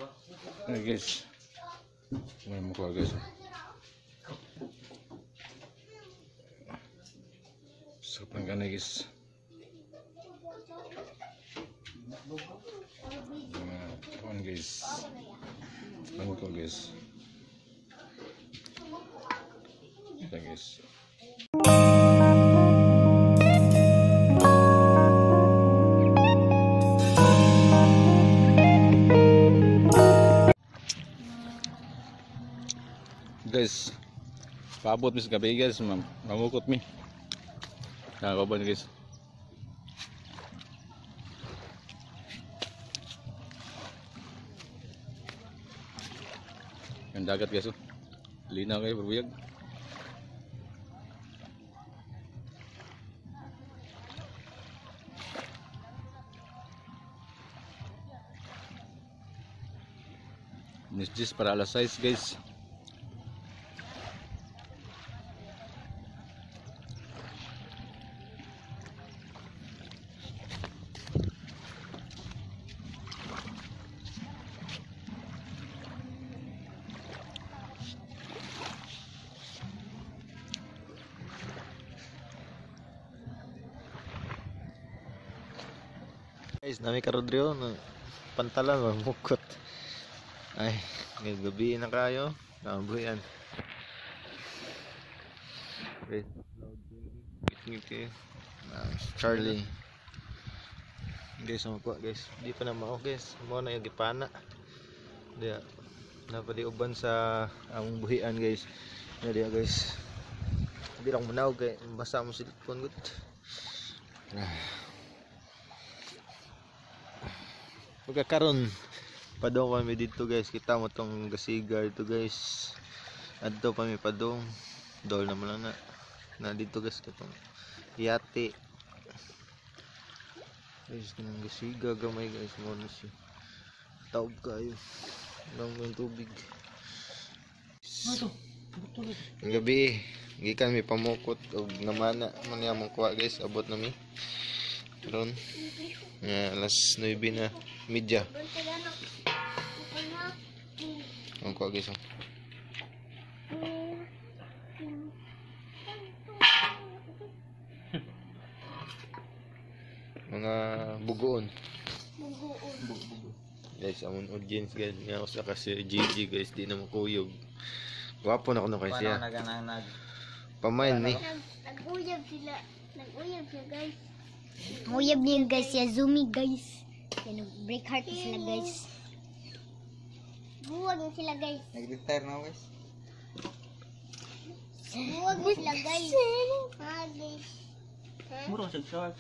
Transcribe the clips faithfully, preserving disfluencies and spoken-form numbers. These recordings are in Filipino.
Ayan guys. May mukha guys. Sarap ng ganay guys. Mga kuhan guys. Bangko guys. Ito guys. Guys, paabot mi sa gabi guys, mam mamukot mi. Nakakaban guys. Ang dagat guys, oh. Linaw kayo, berbuyag. Nisjis para alas sais guys. Guys, nami ka Rodrigo ng pantalan mamukot. Ay, gabi na kayo. Kambuyan. Okay. Ngiti. Uh, Charlie. Guys, makuha guys. Di pa na mao guys. Mo na yung gipana. Dia napadi uban sa among buhian guys. Dia guys. Di lang manaw kay basa mo silikon gut. Ah. Pagkakaroon padong kami dito guys, kita mo tong gasiga dito guys. Adto kami padong dol naman lang na na dito guys katong yate guys, kanang gasiga gamay guys mo na siya taog kayo lang yung tubig. Ang gabi gikan mi pamukot og namana man yamong kuha guys, abot na mi ron nga alas nueve na media. Ang kuha guys, oh. Mga bugoon. Bugoon. Guys, amon audience guys, nga usa ka si G G guys, di na makuyog. Gwapo na kuno kay siya. Pamain ni. Nag-uyab sila. Nag-uyab sila guys. Uyab niya guys, ya Zumi guys. Yan, break heart sila guys. Buwag sila guys. Nag-retire na guys. Buwag sila guys. Ha guys. Murong sa short.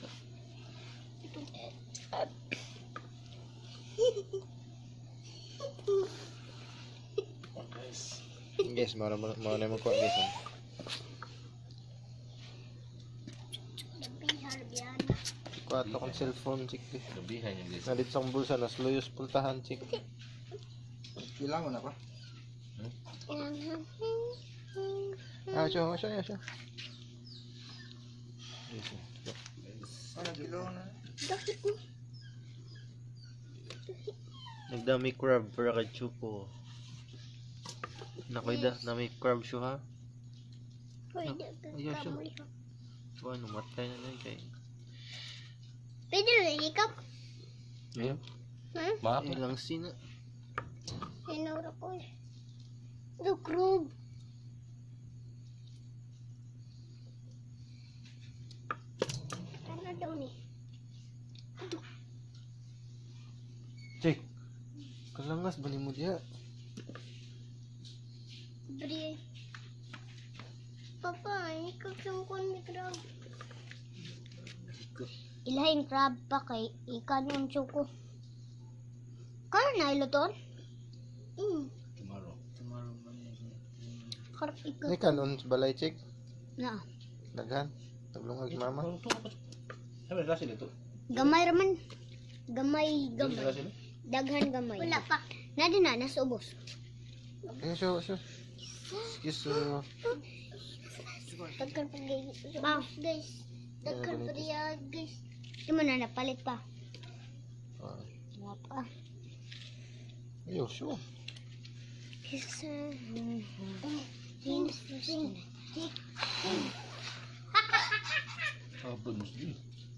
Guys, mana mana na magkuha guys. Kuha to kong cellphone chik. Gabihan yung guys. Nalit sa bulsa nas luyos pultahan chik. Ilang mo na pa? Ah, siya, siya, siya. Ano kilo na? Nagdami crab para kay Chupo. Nakoy da, nami crab siya ha. Ayaw siya. So ano, matay na lang kay. Pwede na ikap? Ayun. Ha? Bakit? Ilang sina. Sinura ko eh. The crab. Ano daw ni? Cek. Kalangas bali mo diha. Bri. Papa, ikap yung kon ni crab. Ilahin crab pa kay ikan yung chuko. Kano na iluton? Mm. Tomorrow. Tomorrow Karap ikan. Ni kanon sa balay chek. Na. Daghan. Taglungag mama. Sabi nila sila ito. Gamay raman. Gamay, gamay. Daghan gamay. Wala pa. Nadi na, nasa ubos. Ayun siya, siya. Excuse me. Daghan pa guys. Wow. Guys. Daghan pa riya guys. Di mo na napalit pa. Ah. Wala pa. Yo, sure. Apa mesti?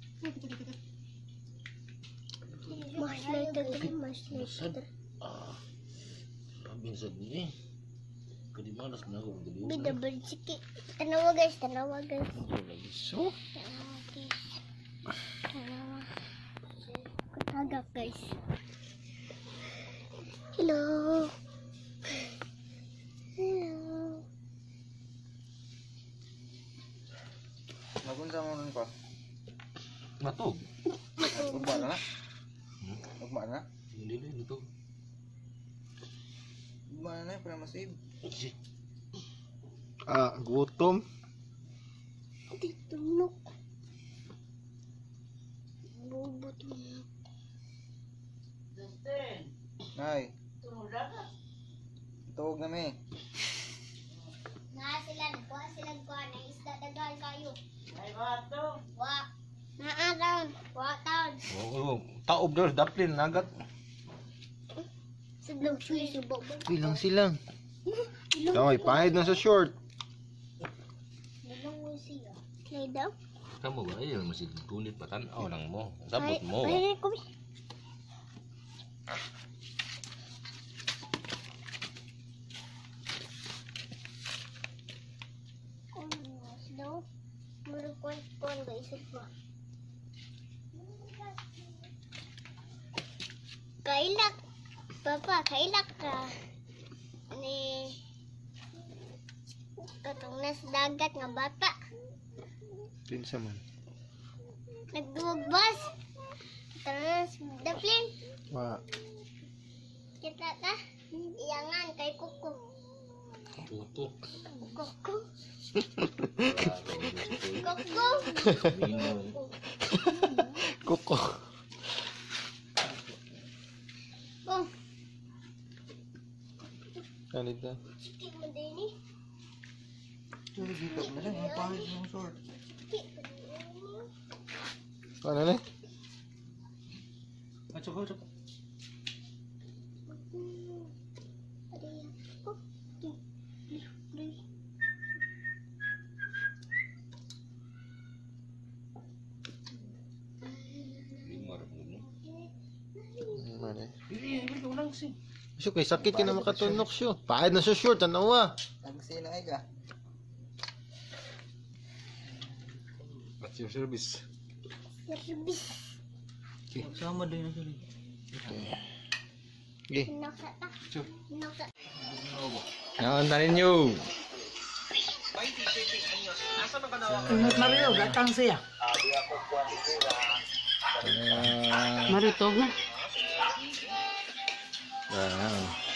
Mas later, mas Sad. later. Ah. Sabi sa ni. Kadi malas na ako dali. Bida bersiki. Tanawa guys, tanawa guys. Lagi so. Tanawa guys. Tanawa. Kutagak guys. Hello. Hello. Nagunsa mo nun pa? Matog. Ugma na na? Ugma na? Hindi na ito. Ugma na na, para masave. Ah, gutom. Di tunok. Bobo tunok. Nay. Tuwag na me. Na sila, kuha sila kuha ng isda dagal kayo. Ay, wa to. Wa. Naa taon. Wa taon. Oo, taob daw daplin nagat. Sedang suy subok. Ilang silang. Kamay pahid na sa short. Dalang mo siya. Play daw. Kamu ba ay masih kulit patanaw lang mo. Sabot mo. Ay, ay, kubi. Daw. Murag kon-kon ba isip ba? Kailak. Papa, kailak ka. Ni katong nas dagat nga bata. Pinsa man. Nagduwag bus. Terus daplin. Wa. Kita ta. Iyangan kay kuko. Tutok. Kuko. Kuko. Kuko. Oh, Kanita. sikit mo din eh. Tuwag dito na lang, ang pahit ng sword. Ano na? Ah, tsaka, tsaka. Mana? Siya kay sakit ka na makatunok siya. Pahid na sa short, ano wa? Tagsi na ay ka. What's your service? Service. Sama din na sila. Okay. Hinaksa ta. Hinaksa. Naon tanin nyo. Mario, datang siya. Ah, Mario, tog na. ah.